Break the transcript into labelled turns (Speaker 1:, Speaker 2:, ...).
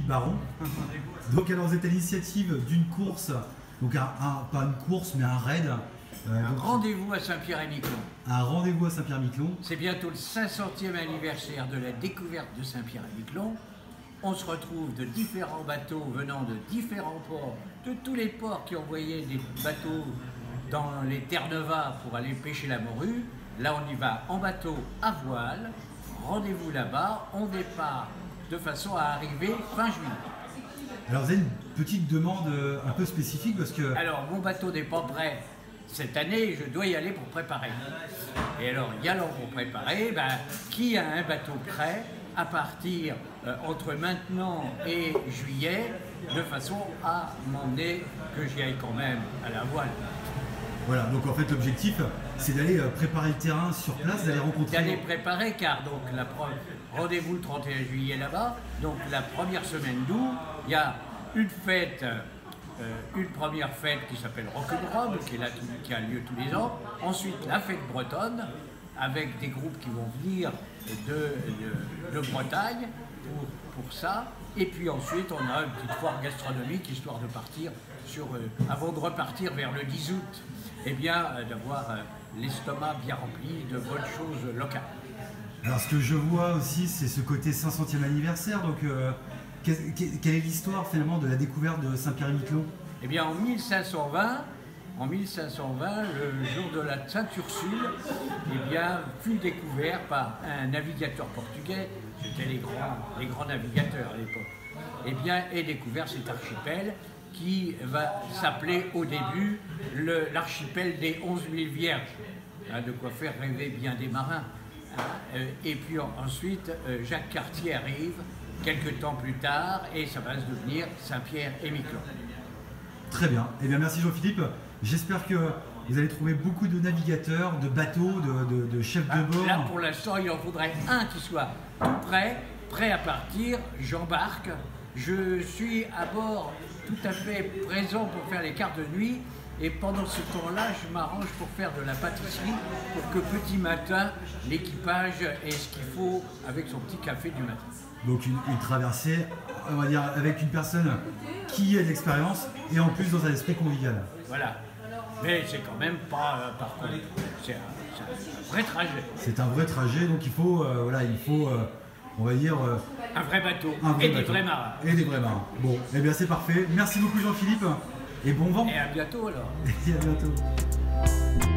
Speaker 1: Jean-Philippe Baron. Donc alors vous êtes à l'initiative d'une course, donc pas une course mais un raid.
Speaker 2: Un rendez-vous à Saint-Pierre-et-Miquelon.
Speaker 1: Un rendez-vous à Saint-Pierre-et-Miquelon.
Speaker 2: C'est bientôt le 500e anniversaire de la découverte de Saint-Pierre-et-Miquelon. On se retrouve de différents bateaux venant de différents ports, de tous les ports qui envoyaient des bateaux dans les Terre-Neuve pour aller pêcher la morue. Là, on y va en bateau à voile. Rendez-vous là-bas. On départ de façon à arriver fin juillet.
Speaker 1: Alors vous avez une petite demande un peu spécifique parce que...
Speaker 2: Alors, mon bateau n'est pas prêt cette année, je dois y aller pour préparer. Et alors, y allant pour préparer, qui a un bateau prêt à partir entre maintenant et juillet, de façon à m'emmener que j'y aille quand même à la voile.
Speaker 1: Voilà, donc en fait l'objectif c'est d'aller préparer le terrain sur place, d'aller rencontrer...
Speaker 2: D'aller préparer, car donc rendez-vous le 31 juillet là-bas, donc la première semaine d'août, il y a une fête, une première fête qui s'appelle Rock'n'Roll, qui a lieu tous les ans. Ensuite, la fête bretonne, avec des groupes qui vont venir de Bretagne pour ça. Et puis ensuite, on a une petite foire gastronomique, histoire de partir avant de repartir vers le 10 août, eh bien, d'avoir l'estomac bien rempli de bonnes choses locales. Alors,
Speaker 1: ce que je vois aussi, c'est ce côté 500e anniversaire. Donc, quelle est l'histoire finalement de la découverte de Saint-Pierre-et-Miquelon?
Speaker 2: Eh bien, en 1520, le jour de la Sainte-Ursule, eh bien, fut découvert par un navigateur portugais, c'était les grands navigateurs à l'époque, eh bien, est découvert cet archipel qui va s'appeler au début l'archipel des 11 000 vierges, de quoi faire rêver bien des marins. Et puis ensuite, Jacques Cartier arrive quelques temps plus tard et ça va se devenir Saint-Pierre-et-Miquelon.
Speaker 1: Très bien. Eh bien, merci Jean-Philippe. J'espère que vous allez trouver beaucoup de navigateurs, de bateaux, de chefs de bord.
Speaker 2: Là, pour l'instant, il en faudrait un qui soit tout prêt à partir. J'embarque. Je suis à bord tout à fait présent pour faire les quarts de nuit. Et pendant ce temps-là, je m'arrange pour faire de la pâtisserie pour que petit matin, l'équipage ait ce qu'il faut avec son petit café du matin.
Speaker 1: Donc une traversée, on va dire, avec une personne qui a de l'expérience et en plus dans un esprit convivial.
Speaker 2: Voilà. Mais c'est quand même pas par contre. C'est un vrai trajet.
Speaker 1: C'est un vrai trajet, donc il faut, on va dire...
Speaker 2: un vrai bateau
Speaker 1: des
Speaker 2: vrais marins.
Speaker 1: Et des vrais marins. Bon, eh bien c'est parfait. Merci beaucoup Jean-Philippe et bon vent.
Speaker 2: Et à bientôt alors.
Speaker 1: Et à bientôt.